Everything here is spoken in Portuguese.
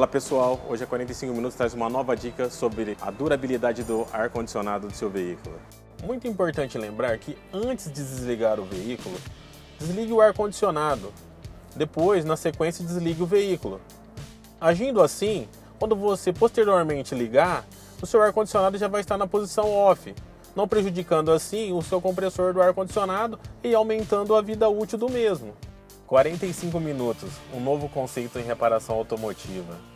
Fala pessoal, hoje a 45 Minutos traz uma nova dica sobre a durabilidade do ar-condicionado do seu veículo. Muito importante lembrar que antes de desligar o veículo, desligue o ar-condicionado. Depois, na sequência, desligue o veículo. Agindo assim, quando você posteriormente ligar, o seu ar-condicionado já vai estar na posição off, não prejudicando assim o seu compressor do ar-condicionado e aumentando a vida útil do mesmo. 45 minutos, um novo conceito em reparação automotiva.